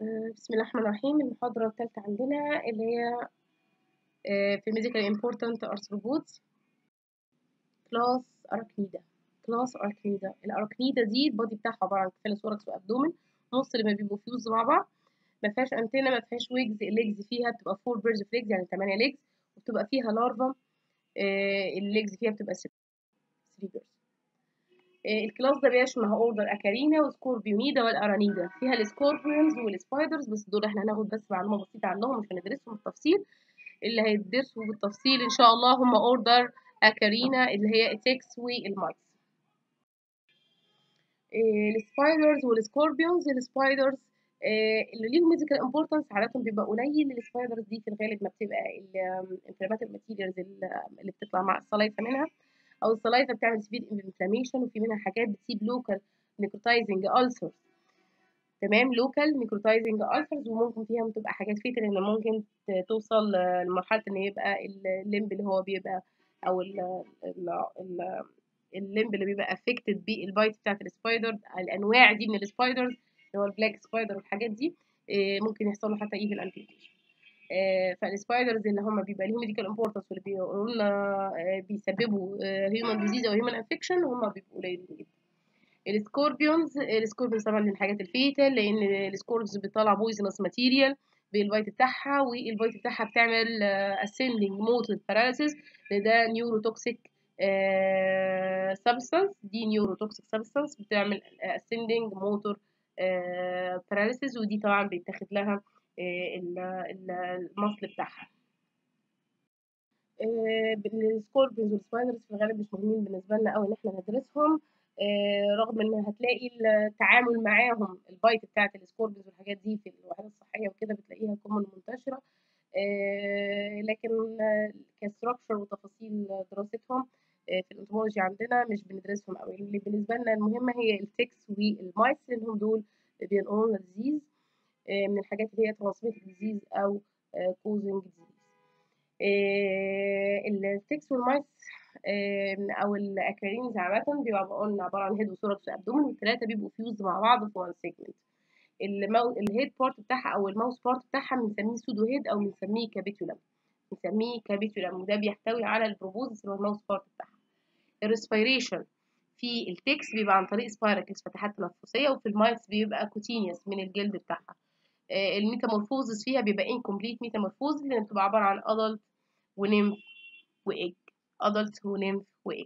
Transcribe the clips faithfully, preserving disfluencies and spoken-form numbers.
بسم الله الرحمن الرحيم. المحاضرة الثالثة عندنا اللي هي في Medical Important Arthropods Class Arachnida. Class Arachnida. الأراكنيدا دي البادي بتاعها عبارة عن كفالس وركس وأبدومن، نص اللي ما بيبقوا فيوز مع بعض، ما فيهاش أنتنا، ما فيهاش ويجز. الليجز فيها بتبقى فور بيرز اوف ليجز، يعني ثمانية ليجز، وبتبقى فيها لارفا. الليجز فيها بتبقى ثلاثة بيرز. الكلاس ده بيشمل اوردر اكارينا وسكوربيونيدا والارانيدا. فيها السكوربيونز والسبايدرز، بس دول احنا هناخد بس معلومه بسيطه عنهم، مش هندرسهم بالتفصيل. اللي هيدرسوا بالتفصيل ان شاء الله هم اوردر اكارينا اللي هي التكس والمايس. السبايدرز والسكوربيونز. السبايدرز اللي ليهم ميديكال امبورتنس عاده بيبقى قليل. السبايدرز دي في الغالب ما بتبقى الانفلاماتوري ماتيريالز اللي بتطلع مع السلايفه منها، او السلايفه بتعمل سبيد انفلاميشن، وفي منها حاجات بتسيب لوكال نيكروتايزنج ألسرز. تمام، لوكال نيكروتايزنج ألسرز، وممكن فيها بتبقى حاجات فيتال ان ممكن توصل لمرحله ان يبقى الليمب اللي هو بيبقى او ال ال ال الليمب اللي بيبقى افكتد بالبايت بتاعت السبايدر. الانواع دي من السبايدرز اللي هو البلاك سبايدر والحاجات دي ممكن يحصل له حتى ايفل امبيوتيشن. فالسبايدرز اللي هم بيبقى ليهم ميديكال امبورتنس واللي بيقولوا لنا بيسببوا هيومن ديزيز او هيومن انفكشن هم بيبقوا قليلين جدا. السكوربيونز. السكوربيونز طبعا من الحاجات الفيتال، لان السكوربيونز بتطلع بويزنس ماتيريال بالبايت بتاعها، والبايت بتاعها بتعمل اسندنج موتور باراليسيس. ده نيوروتوكسيك سبستانس، دي نيوروتوكسيك سبستانس بتعمل اسندنج موتور باراليسيس، ودي طبعا بيتاخد لها المصل بتاعها. السكوربيونز والسبايدرز في الغالب مش مهمين بالنسبه لنا قوي ان احنا ندرسهم، رغم ان هتلاقي التعامل معاهم البايت بتاعت السكوربيونز والحاجات دي في الوحدات الصحيه وكده بتلاقيها كومن منتشره، لكن كستراكشر وتفاصيل دراستهم في الانتمولوجي عندنا مش بندرسهم قوي. اللي بالنسبه لنا المهمه هي التكس والمايس، لانهم دول بينقلوا لنا ديزيز من الحاجات اللي هي ترانسميتد ديزيز او كوزنج ديزيز. التكس والمايس او الاكارينز عامه بيبقوا قلنا عباره عن هيد وثوركس وابدومن، والثلاثه بيبقوا فيوز مع بعض في وان سيجمنت. الهيد بارت بتاعها او الماوس بارت بتاعها بنسميه سودو هيد او بنسميه كابيتولم بنسميه كابيتولم وده بيحتوي على البروبوزس اللي هو الماوس بارت بتاعها. الريسبيريشن في التكس بيبقى عن طريق سبايركلز، فتحات تنفسيه، وفي المايس بيبقى كوتينيوس من الجلد بتاعها. الميتامورفوزس فيها بيبقى انكمبليت ميتامورفوزس، لان بتبقى عباره عن ادلت ونيمف وايج. ادلت ونيمف وايج.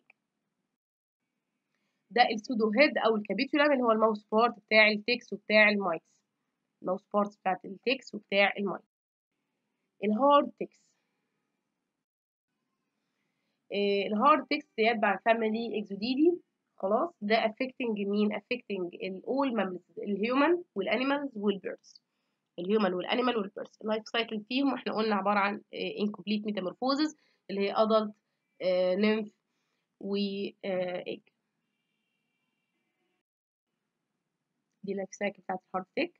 ده السودو هيد او الكابيتولم اللي هو الماوس بارت بتاع التكس وبتاع المايس. الماوس بارت بتاعت التكس وبتاع المايس. الهارد تكس. الهارد تكس يتبع فاميلي اكزوديدي. خلاص، ده affecting مين؟ affecting all mammals، الهيومن والانيمالز والبيردز. الهيومن والانيمال والبيردز اللايف سايكل فيهم احنا قلنا عباره عن incomplete metamorphosis اللي هي adult nymph و egg. دي اللايف سايكل بتاعت الهارد تك.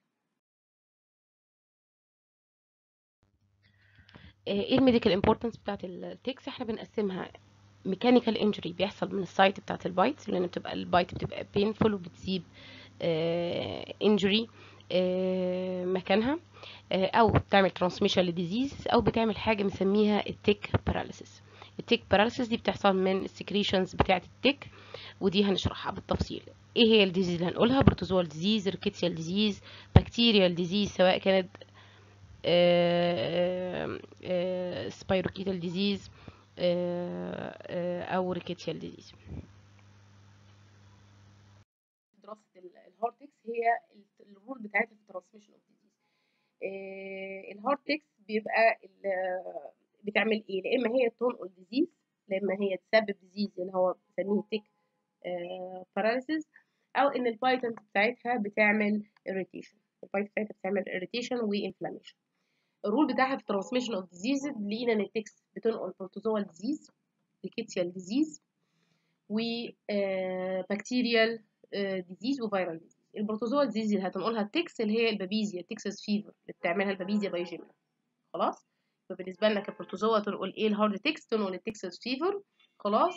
ايه الميديكال امبورتنس بتاعت التكس؟ احنا بنقسمها ميكانيكال انجري بيحصل من السايت بتاعت البايت، لان بتبقى البايت بتبقى بينفول وبتسيب انجري مكانها، او بتعمل ترانسميشن لديزيز، او بتعمل حاجه بنسميها التيك باراليسيس. التيك باراليسيس دي بتحصل من السكريشنز بتاعت التيك، ودي هنشرحها بالتفصيل. ايه هي الديزيز اللي هنقولها؟ بروتوزوال ديزيز، ريكيتسيال ديزيز، بكتيريال ديزيز سواء كانت سبايروكيتال ديزيز او ريكيتسيال ديزيز. دراسه الهارتكس هي الرول بتاعتها في الترانسميشن اوف ديزيز. الهارتكس بيبقى بتعمل ايه؟ لا اما هي تنقل ديزيز، لا اما هي تسبب ديزيز اللي هو بنسميه تيك باراليسيس، او ان البايتنت بتاعتها بتعمل irritation. البايت بتاعتها بتعمل irritation وانفلاميشن. الرول بتاعها في الترانسميشن اوف ديزيز لقينا ان التكس بتنقل بروتوزوال ديزيز، ريكيتسيال ديزيز، وبكتيريال ديزيز وفيرال ديزيز. البروتوزوال ديزيز اللي هتنقلها التكس اللي هي البابيزيا تكساس فيفر اللي بتعملها البابيزيا بايجيمنا. خلاص، فبالنسبه لنا كبروتوزوا تنقل ايه؟ الهارد تكس تنقل التكساس فيفر. خلاص،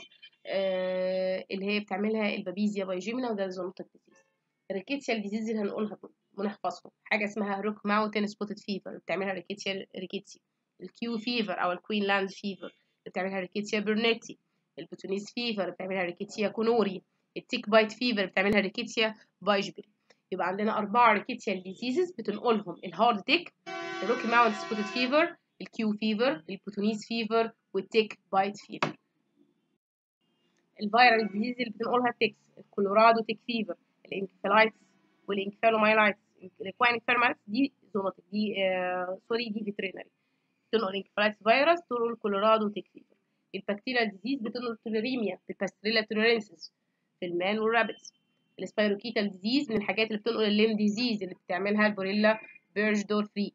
آه اللي هي بتعملها البابيزيا بايجيمنا، وده زونوتيك ديزيز. الريكيتسيال ديزيز اللي هنقولها ونحفظهم. حاجه اسمها روك ماونتن سبوتد فيفر بتعملها ريكيتسيا ريكيتسي، الكيو فيفر او الكوينلاند فيفر بتعملها ريكيتسيا برنيتي، البوتونيس فيفر بتعملها ريكيتسيا كونوري، التيك بايت فيفر بتعملها ريكيتسيا بايجبري. يبقى عندنا أربعة ريكيتسيا ديزيزز بتنقلهم الهارد تيك، الروكي ماونت سبوتد فيفر، الكيو فيفر، البوتونيس فيفر، والتيك بايت فيفر. الفيرال ديزيز اللي بتنقلها التيكس، الكولورادو تيك فيفر، الانكفالايتس والانكفالومايلايتس. الاكواين انكفالومايلايتس دي زونوتيك، دي آه سوري دي فيترينري، بتنقل انكفالايتس فيروس، تنقل كولورادو تيك فيفر. البكتيريا ديزيز بتنقل توليريميا، الباستريلا توليرينسيس في المان والرابتس. السبايروكيتال ديزيز من الحاجات اللي بتنقل الليم ديزيز اللي بتعملها البوريلا بيرج دور فري.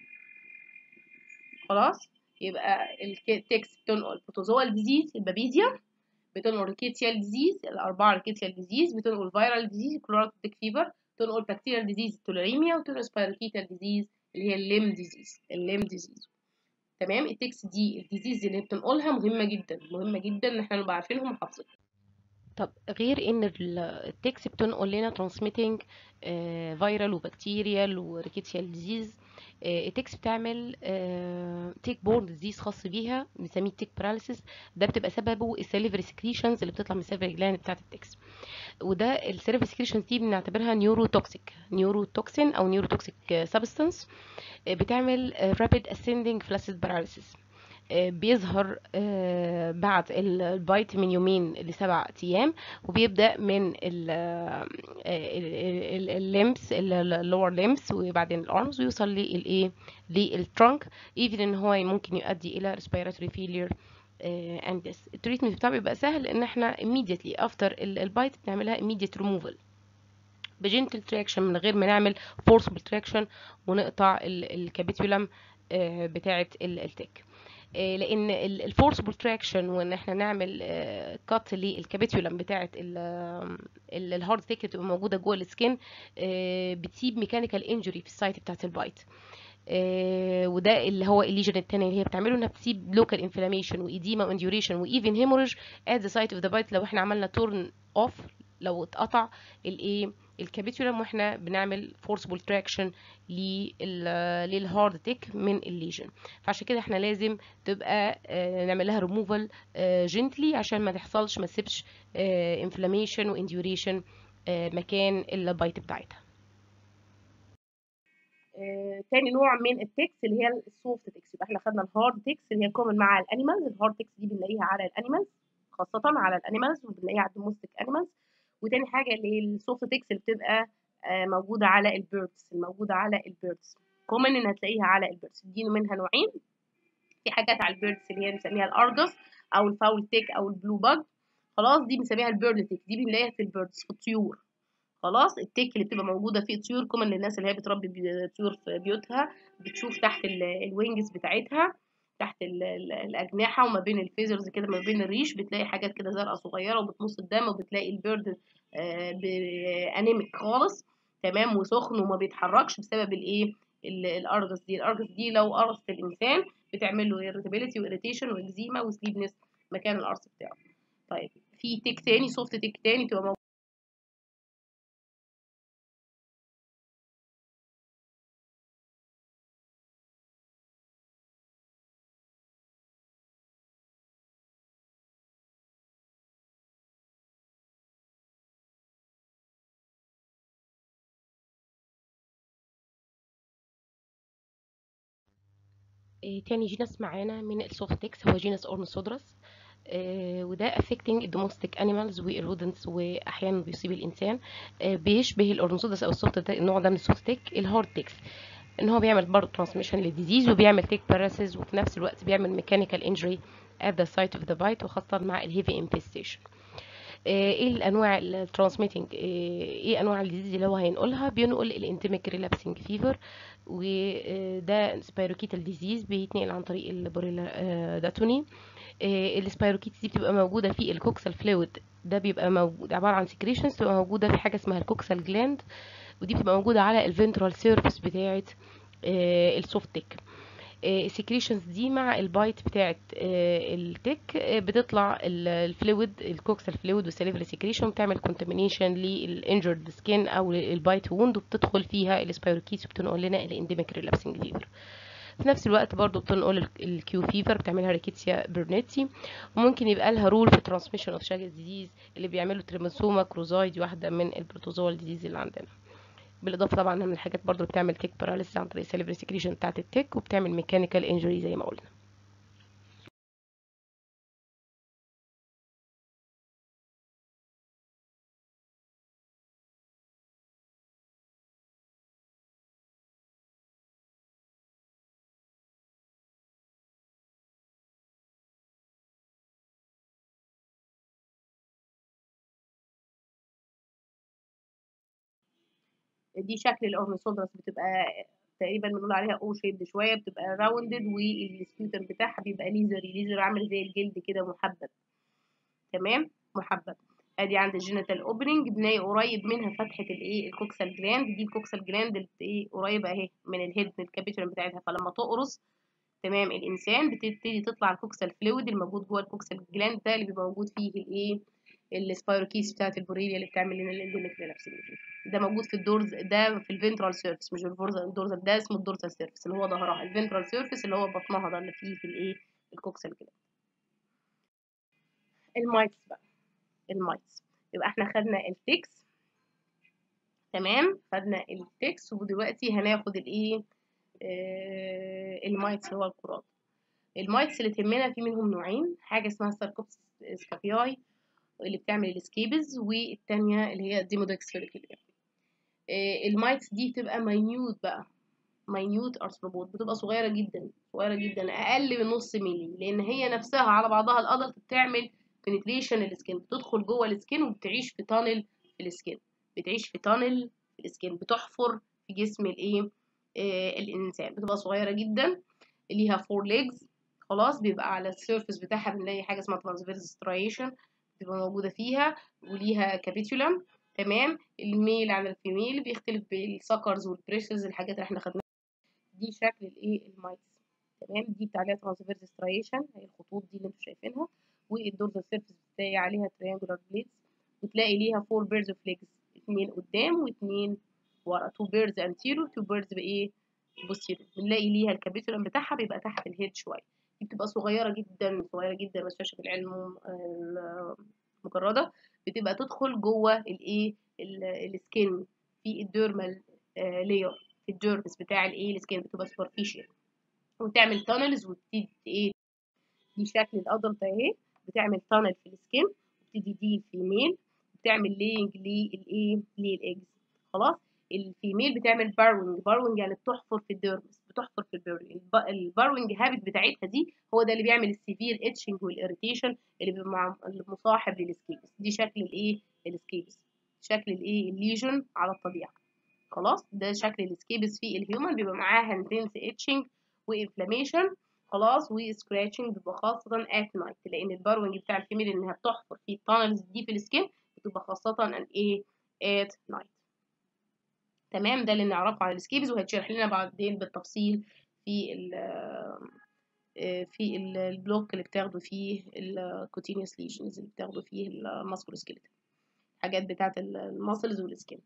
خلاص، يبقى التكس بتنقل بروتوزوال ديزيز البابيزيا، بتنقل ريكيتسيال ديزيز الاربعه ريكيتسيال ديزيز، بتنقل فيرال ديزيز كلوراتيك فيفر، بتنقل بكتيريال ديزيز التوليريميا، وتنقل سبايروكيتال ديزيز اللي هي الليم ديزيز الليم ديزيز. تمام. التكس دي الديزيز اللي بتنقلها مهمه جدا، مهمه جدا ان احنا نبقى عارفينهم وحافظينهم. طب غير ان التكس بتنقل لنا ترانسميتنج فيرال وبكتيريال وريكيتسيال ديزيز، التكس بتعمل تيك بورن ديزيز خاص بيها بنسميه تيك باراليسيس. ده بتبقى سببه السليفري سكريشنز اللي بتطلع من السليفري جلاند بتاعت التكس. وده السليفري سكريشنز دي بنعتبرها نيورو توكسيك نيورو توكسين او نيورو توكسيك سبستانس، بتعمل رابيد اسندنج فلاسيد باراليسيس. بيظهر بعد البايت من يومين لسبع ايام، وبيبدا من الليمس اللور ليمس وبعدين الارمز ويوصل للايه للترانك، ايفن ان هو ممكن يؤدي الى respiratory failure and death. التريتمنت بتاعه بيبقى سهل، ان احنا immediately after البايت بنعملها immediate removal بجنتل تراكشن من غير ما نعمل forcible traction ونقطع الكابيتولم بتاعه التك. لان الفورسبل تراكشن وان احنا نعمل كات للكابيتولم بتاعه الهارد تيك اللي بتبقى موجوده جوه السكين بتسيب ميكانيكال انجري في السايت بتاعه البايت. وده اللي هو الليجن الثاني اللي هي بتعمله، انها بتسيب لوكال انفلاميشن وايديما وانديوريشن وايفن هيموريج ات ذا سايت اوف ذا بايت لو احنا عملنا تورن اوف، لو اتقطع الايه الكابيتولم واحنا بنعمل فورسبل تراكشن للهارد تيك من الليجن. فعشان كده احنا لازم تبقى نعمل لها ريموفال جنتلي عشان ما تحصلش ما تسيبش انفلاميشن وانديوريشن مكان البايت بتاعتها. آه، تاني نوع من التكس اللي هي السوفت تكس. يبقى احنا خدنا الهارد تكس اللي هي كومن مع الانيمالز. الهارد تكس دي بنلاقيها على الانيمالز، خاصة على الانيمالز، وبنلاقيها على الدومستيك انيمالز. وتاني حاجة اللي هي السوفت تكس اللي بتبقى آه موجودة على البيردز، الموجودة على البيردز كومن ان هتلاقيها على البيردز. دي منها نوعين، في حاجات على البيردز اللي هي بنسميها الارجس او الفاول تيك او البلو باج. خلاص، دي بنسميها البيرد تيك، دي بنلاقيها في البيردز في الطيور. خلاص، التيك اللي بتبقى موجوده في الطيور كومن للناس اللي هي بتربي طيور في بيوتها، بتشوف تحت الوينجز بتاعتها، تحت ال ال الاجنحه وما بين الفيزرز كده، ما بين الريش، بتلاقي حاجات كده زرقاء صغيره وبتمص الدم، وبتلاقي البيرد انيميك خالص، تمام، وسخن وما بيتحركش بسبب الايه الارجس دي. الارجس دي لو قرصت الانسان بتعمل له irritability واريتيشن واكزيما وسليبنس مكان القرص بتاعه. طيب، في تيك تاني سوفت تيك تاني تبقى موجودة تاني جينس معانا من السوفت تكس هو جينس اورنثودرس، وده affecting الدومستيك انيمالز والرودنتس واحيانا بيصيب الانسان. بيشبه الاورنثودرس او السوفت النوع ده من السوفت تك الهارد تكس، ان هو بيعمل برضه ترانسميشن للديزيز وبيعمل تيك باراسيز، وفي نفس الوقت بيعمل ميكانيكال انجري at the site of the bite، وخاصه مع الهيفي انفستيشن. ايه الانواع الترانسميتنج، ايه انواع الديزيز اللي هو هينقلها؟ بينقل الانتيميك ريلابسنج فيفر، وده سبايروكيتال ديزيز بيتنقل عن طريق البوريلا داتوني. السبايروكيتس دي بتبقى موجوده في الكوكسال فلويد، ده بيبقى موجود عباره عن سكريشنز بتبقى موجوده في حاجه اسمها الكوكسال جلاند، ودي بتبقى موجوده على الفنترال سيرفيس بتاعه السوفت تيك. السكريشنز دي مع البايت بتاعت التك بتطلع الفلويد الكوكسال فلويد والسليفري سكريشن، بتعمل كونتامينيشن للانجرد سكين او البايت ووند، وبتدخل فيها السبايروكيتس وبتنقل لنا الانديميك ريلابسنج فيفر. في نفس الوقت برضو بتنقل الكيو فيفر، بتعملها ريكيتسيا برنيتسي. وممكن يبقى لها رول في ترانسميشن اوف شاجز ديزيز اللي بيعملوا تريموسوما كروزايد، واحده من البروتوزوال ديزيز اللي عندنا. بالاضافه طبعا من الحاجات برضو اللي بتعمل تيك باراليسيس عن طريق السليفري سكريشن بتاعت التيك، وبتعمل ميكانيكال انجري زي ما قلنا. دي شكل الاورنيسودرس، بتبقى تقريبا بنقول عليها او شيبد شويه، بتبقى راوندد، والسكيوتر بتاعها بيبقى ليزري ليزر عامل زي الجلد كده محبب. تمام، محبب. ادي عند الجينيتال اوبننج بنلاقي قريب منها فتحه الايه الكوكسال جلاند، دي الكوكسال جلاند اللي ايه قريبه اهي من الهيد من الكابيتولم بتاعتها، فلما تقرص تمام الانسان بتبتدي تطلع الكوكسال فلويد الموجود جوه الكوكسال جلاند ده، اللي بيبقى موجود فيه الايه السبايروكيس بتاعت البوريليا اللي بتعمل لنا الانديميك ريلابس. ده موجود في الدورز، ده في الفنترال سيرفيس، مش الدورزال، ده اسمه الدورزال سيرفيس اللي هو ظهرها، الفنترال سيرفيس اللي هو بطنها ده اللي فيه في الايه الكوكسال جلاند. المايتس بقى، المايتس يبقى احنا خدنا التكس، تمام، خدنا التكس، ودلوقتي هناخد الايه آه المايتس اللي هو الكرات. المايتس اللي تهمنا في منهم نوعين، حاجه اسمها ساركوبس سكابياي اللي بتعمل السكيبز، والتانية اللي هي ديمودكس فيريكولير. آه المايتس دي بتبقى ماينيوت بقى، ماينيوت ارثروبود، بتبقى صغيره جدا صغيره جدا، اقل من نص مللي، لان هي نفسها على بعضها الادلت بتعمل بنتريشن السكين، بتدخل جوه السكين وبتعيش في تانل في السكين، بتعيش في تانل في السكين، بتحفر في جسم الايه آه الانسان، بتبقى صغيره جدا، ليها فور ليجز. خلاص، بيبقى على السيرفيس بتاعها بنلاقي حاجه اسمها ترانسفيرس سترايشن بتبقى موجوده فيها، وليها كابيتولم. تمام، الميل عن الفيميل بيختلف بالسكرز والبريشز، الحاجات اللي احنا خدناها. دي شكل الايه المايتس، تمام، دي بتاع عليها ترانسفيرس سترايشن، هي الخطوط دي اللي انتوا شايفينها، والدورزال سيرفيس بتلاقي عليها تريانجولار بليدز، وتلاقي ليها فور بيرز اوف ليجز، اتنين قدام واتنين ورا، تو بيرز انتيرور تو بيرز بايه بوستيرور. بنلاقي ليها الكابيتولم بتاعها بيبقى تحت الهيد شويه، دي بتبقى صغيره جدا صغيره جدا، ما في العلم المجرده، بتبقى تدخل جوه الايه السكين في الديرمال لاير، في الديرمس بتاع الايه السكين، بتبقى سوبرفيشال وتعمل تانلز، وتبتدي ايه دي شكل الادلت اهي، بتعمل تانل في السكين، وبتدي دي الفيميل بتعمل لينج للايه للايجز. خلاص، الفيميل بتعمل باروينج، باروينج يعني بتحفر في الديرمس، بتحفر في البيري. الباروينج هابت بتاعتها دي هو ده اللي بيعمل السيفير اتشنج والاريتيشن اللي بيبقى مصاحب للسكيبس. دي شكل الايه السكيبس، شكل الايه الليجن على الطبيعه. خلاص، ده شكل السكيبس في الهيومن، بيبقى معاها انتنس اتشنج وانفلاميشن. خلاص، وسكراتشنج بيبقى خاصه ات نايت، لان الباروينج بتاع الفيميل انها بتحفر في التانلز دي في السكين بتبقى خاصه ان ايه ات نايت. تمام، ده اللي نعرفه عن السكيبس، وهتشرح لنا بعدين بالتفصيل في ال في البلوك اللي بتاخده فيه الكوتينيوس ليجنز، اللي بتاخده فيه الماسكولوسكيلتال، حاجات بتاعه الماسلز والسكين.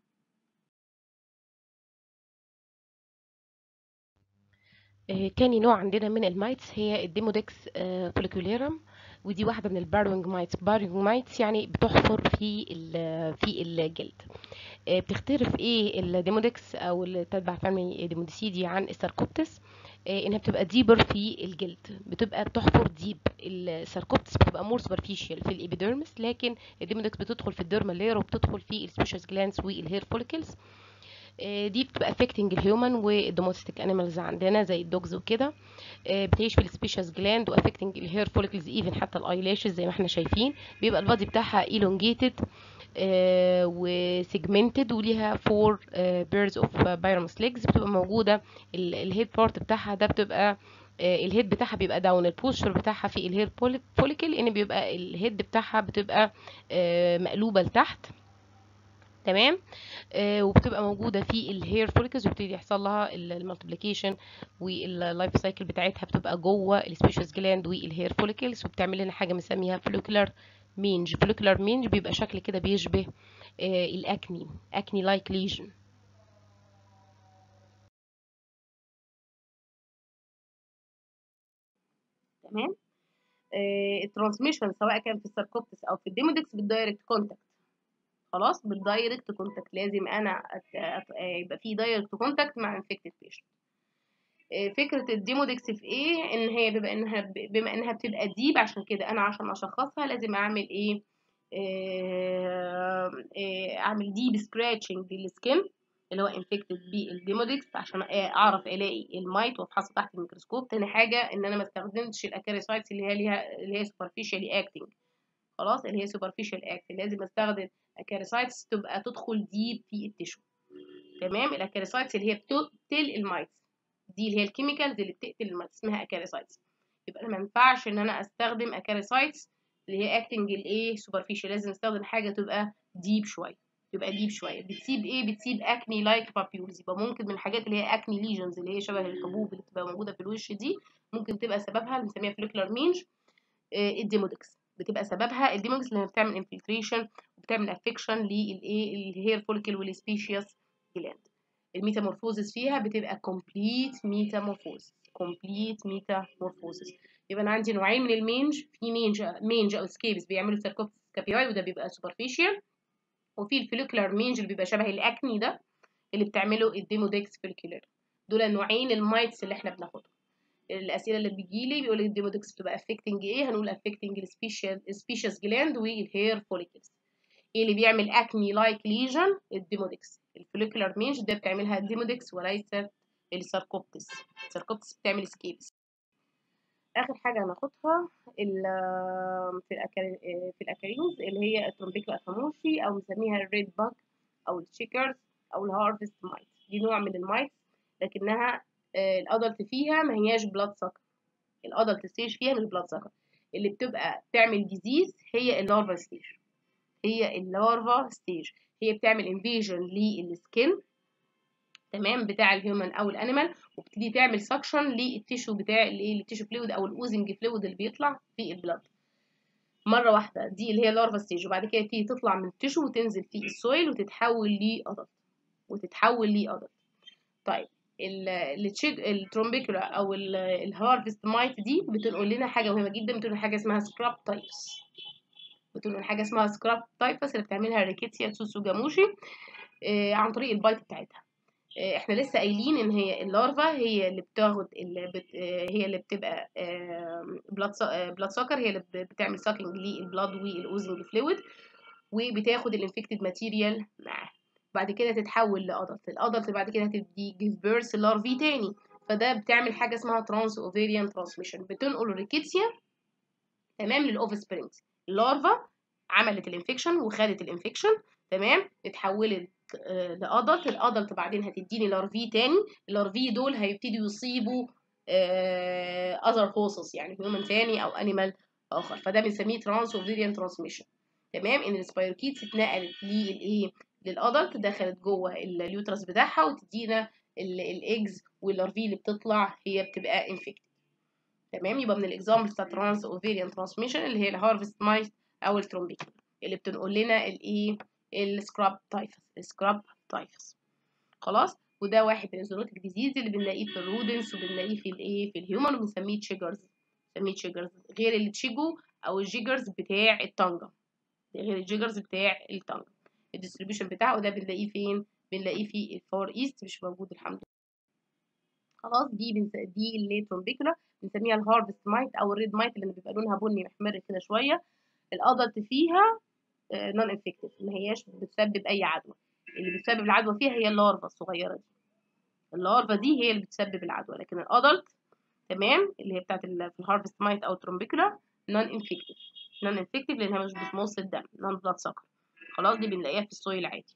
تاني نوع عندنا من المايتس هي الديمودكس فوليكوليرم، ودي واحده من الباروينج مايتس. باروينج مايتس يعني بتحفر في في الجلد. بتختلف ايه الديمودكس او اللي تتبع فاميلي ديموديسيدي عن الساركوبتس، انها بتبقى ديبر في الجلد، بتبقى بتحفر ديب. الساركوبتس بتبقى مور سوبرفيشال في الابيديرمس، لكن الديمودكس بتدخل في الديرمال لاير وبتدخل في السبيشال جلانس والهير فوليكلز. دي بتبقى affecting الهيومن والدوميستيك انيمالز عندنا زي الدوجز وكده، بتعيش في السبيشال جلاند واffecting الهير فوليكلز، ايفن حتى الايلاشز زي ما احنا شايفين. بيبقى البادي بتاعها elongated وسيجمنتد، وليها فور بيرز اوف بايرمس ليجز، بتبقى موجوده الهيد بارت بتاعها ده بتبقى الهيد بتاعها بيبقى داون، البوستشر بتاعها في الهير فوليكل ان بيبقى الهيد بتاعها بتبقى مقلوبه لتحت. تمام. آه وبتبقى موجوده في الهير فوليكلز، وبتبتدي يحصل لها المالتيبليكيشن، واللايف سايكل بتاعتها بتبقى جوه السبيشس جلاند والهير فوليكلز، وبتعمل لنا حاجه بنسميها فوليكولار مينج. فوليكولار مينج بيبقى شكل كده بيشبه آه الاكني، اكني لايك ليجن. تمام. آه الترانسميشن سواء كان في الساركوبتس او في الديمودكس بالدايركت كونتاكت. خلاص، بالدايركت كونتاكت لازم انا أت... أت... يبقى في دايركت كونتاكت مع انفكتد بيشنت. فكره الديمودكس في ايه؟ ان هي بما انها بما انها بتبقى ديب، عشان كده انا عشان اشخصها لازم اعمل ايه؟ آه، آه، اعمل ديب سكراتشنج للسكين اللي هو انفكتد بالديمودكس عشان اعرف الاقي المايت وافحصه تحت الميكروسكوب. تاني حاجه ان انا ما استخدمتش الاكاريسايتس اللي هي ليها اللي هي سوبرفيشالي اكتنج. خلاص، اللي هي سوبرفيشال اكتنج لازم استخدم اكاريسايتس تبقى تدخل ديب في التشو. تمام. الاكاريسايتس اللي هي بتقتل المايتس، دي اللي هي الكيميكالز اللي بتقتل المايتس اسمها اكاريسايتس. يبقى انا ما ينفعش ان انا استخدم اكاريسايتس اللي هي اكتنج الايه سوبرفيشال، لازم استخدم حاجه تبقى ديب شويه. تبقى ديب شويه بتسيب ايه؟ بتسيب اكني لايك بابيولز. يبقى ممكن من الحاجات اللي هي اكني ليجنز اللي هي شبه الحبوب اللي بتبقى موجوده في الوش دي، ممكن تبقى سببها اللي بنسميها فوليكولار مينج الديمودكس. بتبقى سببها الديمودكس اللي بتعمل انفلتريشن وبتعمل افكشن للايه الهير فوليكل والسبيشيس جلاند. الميتامورفوزس فيها بتبقى كومبليت ميتامورفوزس، كومبليت ميتامورفوزس. يبقى انا عندي نوعين من المينج، في مينج مينج او سكيبس بيعملوا سيركوبتس سكابيوي وده بيبقى سوبرفيشال، وفي الفوليكولار مينج اللي بيبقى شبه الاكني ده اللي بتعمله الديمودكس فوليكولار. دول النوعين المايتس اللي احنا بناخدهم. الاسئله اللي بتجيلي بيقول الديمودكس بتبقى افكتنج ايه؟ هنقول افكتنج السبيشيس جلاند والهير فوليكلز. ايه اللي بيعمل اكني لايك ليجن؟ الديمودكس. الفوليكولار مينج ده بتعملها الديمودكس وليست الساركوبتس. الساركوبتس بتعمل سكيبس. اخر حاجه هناخدها في الأكاري... في الاكارينز اللي هي الترومبيكلا افاموشي او نسميها الريد باج او التشيكرز او الهارفست مايت. دي نوع من المايت لكنها الادلت فيها ما هياش بلاد سكر. الادلت ستيج فيها مش بلاد سكر. اللي بتبقى بتعمل ديزيز هي اللارفا ستيج. هي اللارفا ستيج هي بتعمل انفيجن للسكين، تمام، بتاع الهيومن او الانيمال، وبتبتدي تعمل سكشن للتيشو بتاع الايه التيشو فلويد او الاوزنج فلويد اللي بيطلع في البلاد مره واحده. دي اللي هي اللارفا ستيج. وبعد كده تيجي تطلع من التيشو وتنزل في السويل وتتحول لادلت وتتحول لادلت. طيب الترومبيكولا او الهارفست مايت دي بتنقل لنا حاجه مهمه جدا، بتنقل حاجه اسمها سكراب تايفس. بتنقل حاجه اسمها سكراب تايفس اللي بتعملها ريكيتسيا تسوسوجاموشي آه عن طريق البايت بتاعتها. آه احنا لسه قايلين ان هي اللارفا هي اللي بتاخد اللي بت آه هي اللي بتبقى آه بلاد آه بلاد سكر، هي اللي بتعمل ساكينج للبلاد والاوزنج فلويد وبتاخد الانفكتد ماتيريال معاها. بعد كده تتحول لادلت. الادلت بعد كده هتدي جيف بيرث لارفي تاني، فده بتعمل حاجه اسمها ترانس اوفيريان ترانسميشن، بتنقل الريكيتسيا تمام للاوف سبرينجز. اللارفا عملت الانفكشن وخدت الانفكشن، تمام، اتحولت آه لادلت. الادلت بعدين هتديني لارفي تاني. اللارفي دول هيبتدوا يصيبوا اذر هوسس يعني هيومن تاني او انيمال اخر، فده بنسميه ترانس اوفيريان ترانسميشن. تمام. ان السبايروكيتس اتنقلت للايه للادلت، دخلت جوه اليوترس بتاعها وتدينا الايجز واللارفي اللي بتطلع هي بتبقى انفكتد. تمام. يبقى من الاكزامبلز بتاع ترانس اوفيريان ترانسميشن اللي هي الهارفست مايت او الترومبيكولا اللي بتنقل لنا الايه السكراب تايفس. السكراب تايفس. خلاص. وده واحد من الزونوتيك ديزيز اللي بنلاقيه في الرودنس وبنلاقيه في الايه في الهيومن وبنسميه تشيجرز. بنسميه تشيجرز غير التشيجو او الجيجرز بتاع الطنجة، غير الجيجرز بتاع الطنجة. الديستريبيوشن بتاعه ده بنلاقيه فين؟ بنلاقيه في الفار ايست، مش موجود الحمد لله. خلاص. دي بنس... دي اللي ترومبيكولا بنسميها الهارفست مايت او الريد مايت اللي بيبقى لونها بني محمر كده شويه. الادلت فيها نون انفكتيف، ما هياش بتسبب اي عدوى. اللي بتسبب العدوى فيها هي اللارفا الصغيره دي. اللارفا دي هي اللي بتسبب العدوى، لكن الادلت تمام اللي هي بتاعت في الهارفست مايت او ترومبيكولا نون انفكتيف. نون انفكتيف لانها مش بتمص الدم، نون بلاد سكر. خلاص. دي بنلاقيها في السويل عادي.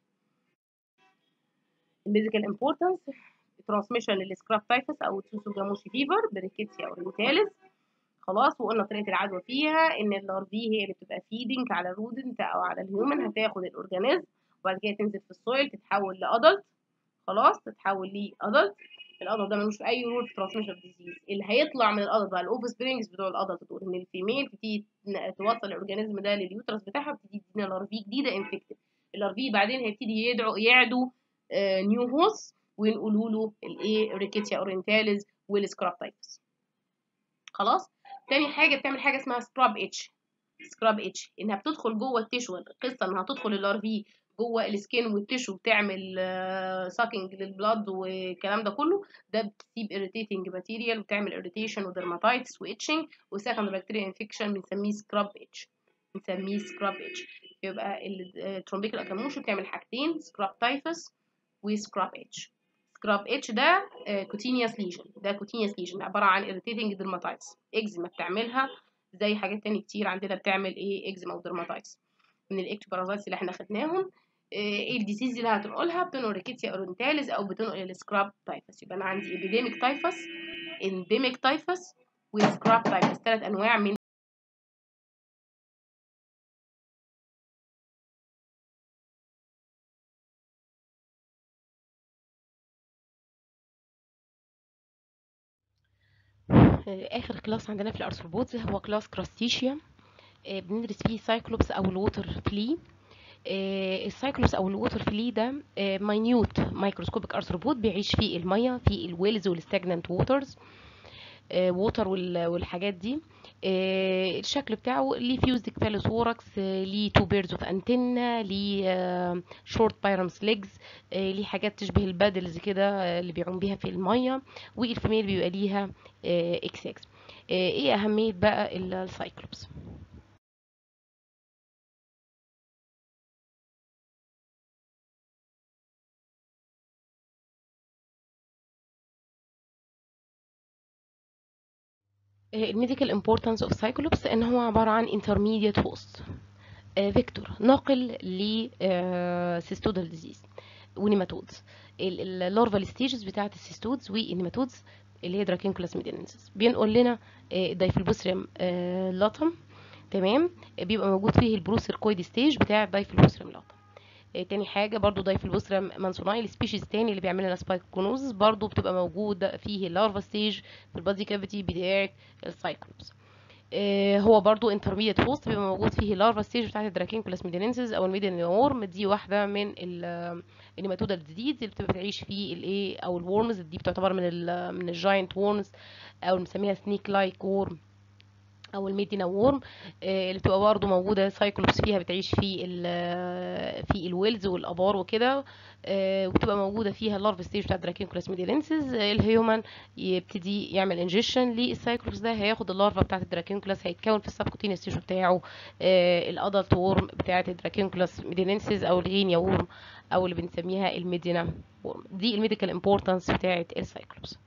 الميديكال امبورتانس ترانسميشن للسكراب تايفس او تسوسوجاموشي فيفر بريكيتسيا او ريميتاليز. خلاص. وقلنا طريقه العدوى فيها ان اللارفي هي اللي بتبقى فيدنج على الرودنت او على الهيومن، هتاخد الاورجانيزم وبعد كده تنزل في السويل تتحول لادلت، خلاص تتحول لادلت. الادلت ده ملوش اي رول في ترانسميشن ديزيز. اللي هيطلع من الادلت بقى الاوف سبرينجز بتوع الادلت دول، ان الفيميل بتيجي توصل الاورجانيزم ده لليوترس بتاعها، بتدي تدينا لارفي جديده انفكتد. اللارفي بعدين هيبتدي يدعوا يعدوا آه نيو هوس وينقلوا له الايه ريكيتيا اورينتاليز والسكراب تايبس. خلاص. تاني حاجه بتعمل حاجه اسمها سكراب اتش. سكراب اتش انها بتدخل جوه التيشو، القصه انها تدخل الارفي جوه السكين والتيشو وتعمل ساكينج للبلاد والكلام ده كله. ده بتسيب irritating ماتيريال وتعمل irritation ودرماتايتس واتشنج وسكند بكتيريا انفكشن، بنسميه سكراب اتش. بنسميه سكراب اتش. يبقى الترومبيكال اكاموشن بتعمل حاجتين، سكراب تايفس وسكراب اتش. سكراب اتش ده كوتينيوس ليجن، ده كوتينيوس ليجن عباره عن irritating dermatitis. اكزيما بتعملها زي حاجات تانية كتير عندنا بتعمل ايه اكزيما ودرماتايتس من الاكتوبارازايتس اللي احنا خدناهم. ايه الديزيز اللي هتنقلها؟ بتنقل ريكيتسيا اورينتاليز او بتنقل السكراب تايفس. يبقى انا عندي ابيديميك تايفس، انديميك تايفس، وسكراب تايفس، ثلاث انواع من اخر كلاس عندنا في الارثروبودز هو كلاس كراستيشيا. بندرس فيه سايكلوبس او الووتر فلي. السايكلوبس او الووتر فلي ده ماينيوت مايكروسكوبيك ارثروبود بيعيش في الميه، في الويلز والستاجنانت ووترز ووتر والحاجات دي. الشكل بتاعه ليه فيوزد كفالوثوركس، ليه تو بيرز اوف انتنا، ليه شورت بايرمز ليجز، ليه حاجات تشبه البادلز كده اللي بيعوم بيها في الميه، والفيميل بيبقى ليها اكس اكس. ايه اهميه بقى السايكلوبس؟ الميديكال امبورتانس اوف سايكلوبس ان هو عباره عن انترميديت هوست فيكتور ناقل لسيستودال ديزيز ونيماتودز. اللارفال ستيجز بتاعه السيستودز والنيماتودز اللي هي دراكينكولاس ميدينيسيس بينقل لنا دايفلوبوستريم لاتم. تمام. بيبقى موجود فيه البروسيركويد ستيج بتاع دايفلوبوستريم لاتم. تاني حاجه برضو دايفلوبوستريم مانسوناي السبيشيز تاني اللي بيعمل لنا سبايكونوزس برضو بتبقى موجوده فيه اللارفا ستيج في البادي كافيتي بتاعه السايكلوبس. هو برضو انترميديت هوست بيبقى موجود فيه اللارفا ستيج بتاعت الدراكينكولاس ميدينينسيس او الميديان وورم. دي واحده من النيماتودا الديزيز اللي بتبقى بتعيش فيه الايه او الورمز. دي بتعتبر من ال من الجاينت وورمز او بنسميها سنيك لايك وورم او الميدينا وورم، اللي بتبقى برضه موجوده سايكلوبس فيها بتعيش في ال في الويلز والابار وكده. وبتبقى موجوده فيها اللارف ستيج بتاع دراكينكولاس ميديلينسيس. الهيومن يبتدي يعمل انجكشن للسايكلوبس ده، هياخد اللارفا بتاعه الدراكينكولاس، هيتكون في السبكوتينيوس تيشو بتاعه الادلت وورم بتاعه الدراكينكولاس ميديلينسيس او الغينيا وورم او اللي بنسميها الميدينا وورم. دي الميديكال امبورتانس بتاعه السايكلوبس.